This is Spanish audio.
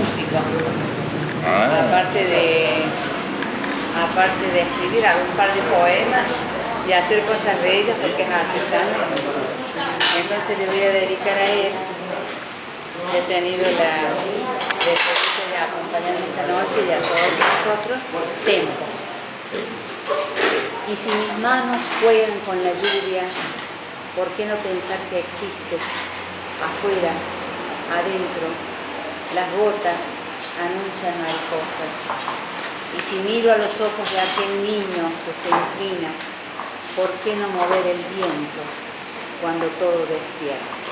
músico. Aparte de escribir algún par de poemas y hacer cosas bellas porque es artesano. Entonces le voy a dedicar a él. He tenido la deseo de acompañarme esta noche y a todos nosotros, Tempo. Y si mis manos juegan con la lluvia, ¿por qué no pensar que existe afuera, adentro? Las gotas anuncian mariposas. Y si miro a los ojos de aquel niño que se inclina, ¿por qué no mover el viento cuando todo despierta?